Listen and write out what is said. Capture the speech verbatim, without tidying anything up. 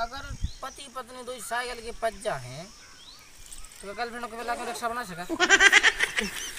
अगर पति पत्नी दो साइकिल के पज्जा हैं तो गर्लफ्रेंड को बुला के रिक्शा बना सका।